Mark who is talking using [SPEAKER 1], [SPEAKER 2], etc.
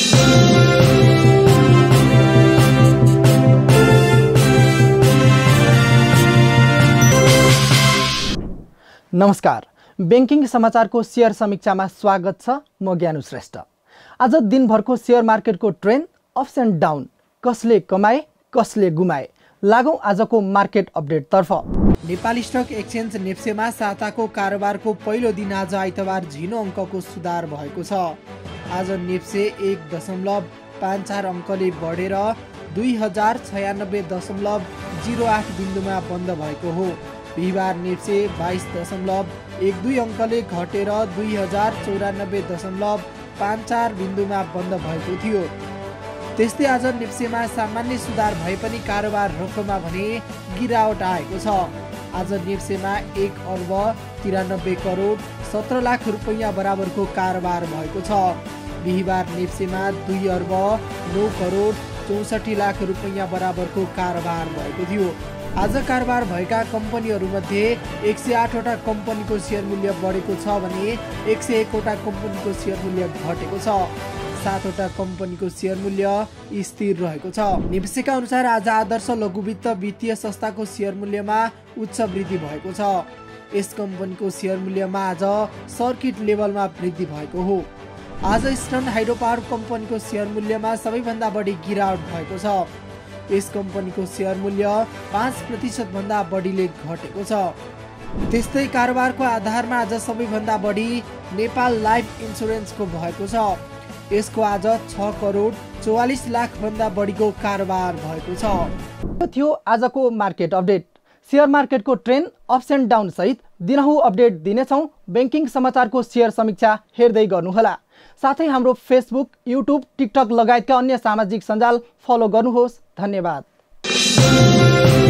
[SPEAKER 1] नमस्कार, बैंकिङ समाचारको शेयर समीक्षामा स्वागत छ। म ज्ञानु श्रेष्ठ। आज दिनभरको शेयर मार्केटको ट्रेन्ड अप्स एन्ड डाउन, कसले कमाए कसले गुमाए, लागौं आजको मार्केट अपडेटतर्फ। नेपाली स्टक एक्सचेन्ज नेप्सेमा साताको कारोबारको पहिलो दिन आज आइतबार झिनो अङ्कको सुधार भएको छ। आज नेप्से 1.54 अङ्कले बढेर 2096.08 बिन्दुमा बन्द भएको हो। बिहिबार नेप्से 22.12 अङ्कले घटेर 2094.54 बिन्दुमा बन्द भएको थियो। त्यस्तै आज नेप्सेमा सामान्य सुधार भए पनि कारोबार रोकमा भने गिरावट आएको छ। आज नेप्सेमा 1,93,17,00,000 रुपैयाँ बराबरको कारोबार भएको छ। बिहिबार नेप्सेमा 2,09,64,00,000 रुपैयाँ बराबरको कारोबार भएको थियो। आज कारोबार भएका कम्पनीहरूमध्ये 108 वटा कम्पनीको सेयर मूल्य बढेको छ भने 101 वटा कम्पनीको सेयर मूल्य घटेको छ। 7 वटा कम्पनीको सेयर मूल्य स्थिर रहेको छ। नेप्सेका अनुसार आज आदर्श लघुवित्त वित्तीय संस्थाको सेयर मूल्यमा उच्च वृद्धि भएको छ। यस कम्पनीको सेयर मूल्यमा आज सर्किट लेभलमा वृद्धि भएको हो। आज इस्टर्न हाइड्रो पावर कम्पनीको सेयर मूल्यमा सबैभन्दा बढी गिरावट भएको छ। यस कम्पनीको सेयर मूल्य 5% भन्दा बढीले घटेको छ। त्यस्तै कारोबारको आधारमा आज सबैभन्दा बढी नेपाल लाइफ इन्सुरेन्सको भएको छ। यसको आज 6,44,00,000 भन्दा बढीको कारोबार भएको छ। यो थियो आजको मार्केट अपडेट। शेयर मार्केटको ट्रेन्ड अप्स एन्ड डाउन सहित दिनहुँ अपडेट दिनेछौँ। बैंकिङ समाचारको शेयर समीक्षा हेर्दै गर्नुहोला। साथै हाम्रो फेसबुक, युट्युब, टिकटक लगायतका अन्य सामाजिक सञ्जाल फलो गर्नुहोस्। धन्यवाद।